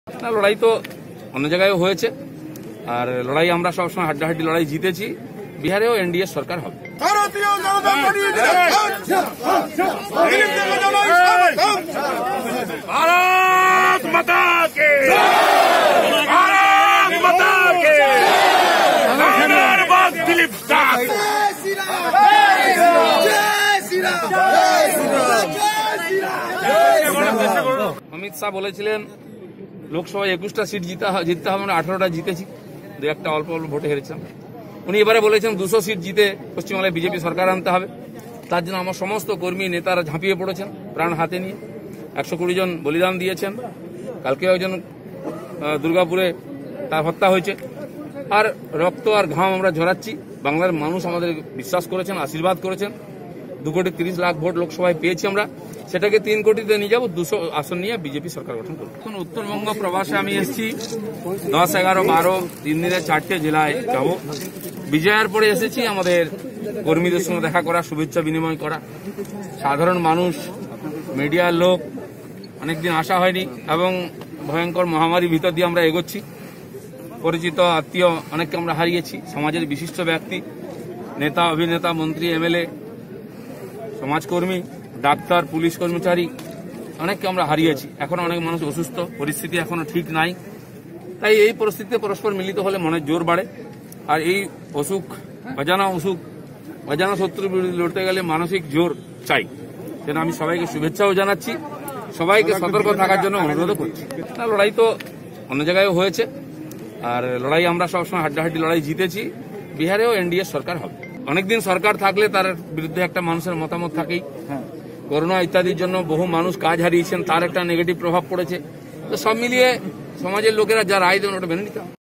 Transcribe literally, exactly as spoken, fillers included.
না, লড়াই তো অন্য জায়গায় হয়েছে, আর লড়াই আমরা সবসময় হাড্ডাহাড্ডি লড়াই জিতেছি। বিহারেও এনডিএ সরকার হবে। भारत माता के भारत माता के धन्यवाद दिलीप साह। অমিত শাহ বলেছিলেন লোকসভায় একুশটা সিট জিতে জিততে হবে, আমরা আঠারোটা জিতেছি, দু একটা অল্প অল্প ভোটে হেরেছিলাম। উনি এবারে বলেছেন দুশো সিট জিতে পশ্চিমবাংলায় বিজেপি সরকার আনতে হবে। তার জন্য আমার সমস্ত কর্মী নেতারা ঝাঁপিয়ে পড়েছেন প্রাণ হাতে নিয়ে। একশো কুড়ি জন বলিদান দিয়েছেন। কালকে একজন দুর্গাপুরে তার হত্যা হয়েছে। আর রক্ত আর ঘাম আমরা ঝরাচ্ছি। বাংলার মানুষ আমাদের বিশ্বাস করেছেন, আশীর্বাদ করেছেন। দু কোটি তিরিশ লাখ ভোট লোকসভায় পেয়েছি আমরা, সেটাকে তিন কোটিতে নিয়ে যাবো, দুশো আসন নিয়ে বিজেপি সরকার গঠন করবো। এখন উত্তরবঙ্গ প্রবাসে আমি এসেছি, দশ এগারো বারো তিন দিনে চারটে জেলায় যাব। বিজয়ের পরে এসেছি আমাদের কর্মীদের সঙ্গে দেখা করা, শুভেচ্ছা বিনিময় করা। সাধারণ মানুষ, মিডিয়ার লোক, অনেকদিন আসা হয়নি এবং ভয়ঙ্কর মহামারীর ভিতর দিয়ে আমরা এগোচ্ছি। পরিচিত আত্মীয় অনেককে আমরা হারিয়েছি, সমাজের বিশিষ্ট ব্যক্তি, নেতা, অভিনেতা, মন্ত্রী, এমএলএ, সমাজকর্মী, ডাক্তার, পুলিশ কর্মচারী, অনেককে আমরা হারিয়েছি। এখন অনেক মানুষ অসুস্থ, পরিস্থিতি এখনো ঠিক নাই। তাই এই পরিস্থিতিতে পরস্পর মিলিত হলে মনের জোর বাড়ে। আর এই অসুখ, অজানা অসুখ, অজানা শত্রুর বিরুদ্ধে লড়তে গেলে মানসিক জোর চাই। সেটা আমি সবাইকে শুভেচ্ছাও জানাচ্ছি, সবাইকে সতর্ক থাকার জন্য অনুরোধ করছি। না, লড়াই তো অন্য জায়গায় হয়েছে, আর লড়াই আমরা সবসময় হাড্ডাহাড্ডি লড়াই জিতেছি। বিহারেও এনডিএ সরকার হবে। অনেকদিন সরকার থাকলে তার বিরুদ্ধে একটা মানুষের মতামত থাকেই। করোনা ইত্যাদির জন্য বহু মানুষ কাজ হারিয়েছেন, তার একটা নেগেটিভ প্রভাব পড়েছে। তো সব মিলিয়ে সমাজের লোকেরা যা রায় দেন ওটা মেনে নিতে হবে।